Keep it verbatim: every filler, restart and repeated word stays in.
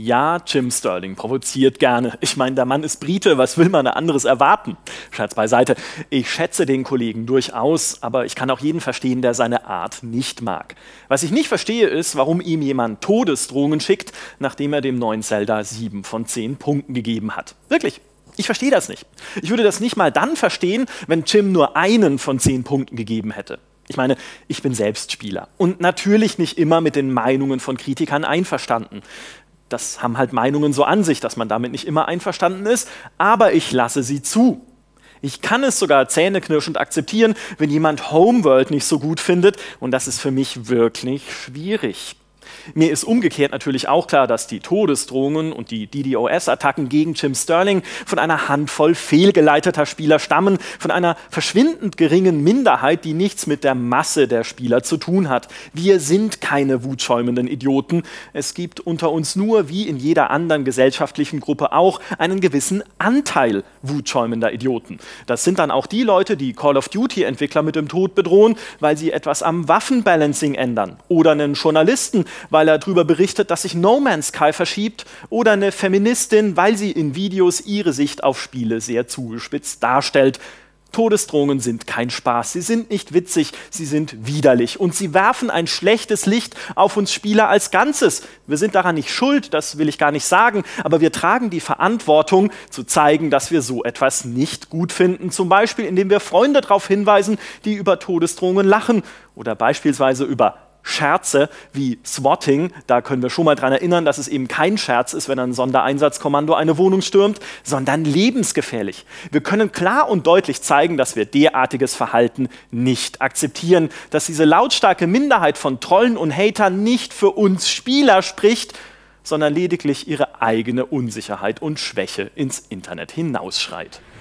Ja, Jim Sterling provoziert gerne. Ich meine, der Mann ist Brite, was will man anderes erwarten? Scherz beiseite. Ich schätze den Kollegen durchaus, aber ich kann auch jeden verstehen, der seine Art nicht mag. Was ich nicht verstehe, ist, warum ihm jemand Todesdrohungen schickt, nachdem er dem neuen Zelda sieben von zehn Punkten gegeben hat. Wirklich. Ich verstehe das nicht. Ich würde das nicht mal dann verstehen, wenn Jim nur einen von zehn Punkten gegeben hätte. Ich meine, ich bin selbst Spieler und natürlich nicht immer mit den Meinungen von Kritikern einverstanden. Das haben halt Meinungen so an sich, dass man damit nicht immer einverstanden ist, aber ich lasse sie zu. Ich kann es sogar zähneknirschend akzeptieren, wenn jemand Homeworld nicht so gut findet, und das ist für mich wirklich schwierig. Mir ist umgekehrt natürlich auch klar, dass die Todesdrohungen und die DDoS-Attacken gegen Jim Sterling von einer Handvoll fehlgeleiteter Spieler stammen, von einer verschwindend geringen Minderheit, die nichts mit der Masse der Spieler zu tun hat. Wir sind keine wutschäumenden Idioten. Es gibt unter uns nur, wie in jeder anderen gesellschaftlichen Gruppe auch, einen gewissen Anteil wutschäumender Idioten. Das sind dann auch die Leute, die Call of Duty-Entwickler mit dem Tod bedrohen, weil sie etwas am Waffenbalancing ändern. Oder einen Journalisten, weil er darüber berichtet, dass sich No Man's Sky verschiebt, oder eine Feministin, weil sie in Videos ihre Sicht auf Spiele sehr zugespitzt darstellt. Todesdrohungen sind kein Spaß, sie sind nicht witzig, sie sind widerlich und sie werfen ein schlechtes Licht auf uns Spieler als Ganzes. Wir sind daran nicht schuld, das will ich gar nicht sagen, aber wir tragen die Verantwortung, zu zeigen, dass wir so etwas nicht gut finden. Zum Beispiel, indem wir Freunde darauf hinweisen, die über Todesdrohungen lachen, oder beispielsweise über Scherze wie Swatting. Da können wir schon mal daran erinnern, dass es eben kein Scherz ist, wenn ein Sondereinsatzkommando eine Wohnung stürmt, sondern lebensgefährlich. Wir können klar und deutlich zeigen, dass wir derartiges Verhalten nicht akzeptieren, dass diese lautstarke Minderheit von Trollen und Hatern nicht für uns Spieler spricht, sondern lediglich ihre eigene Unsicherheit und Schwäche ins Internet hinausschreit.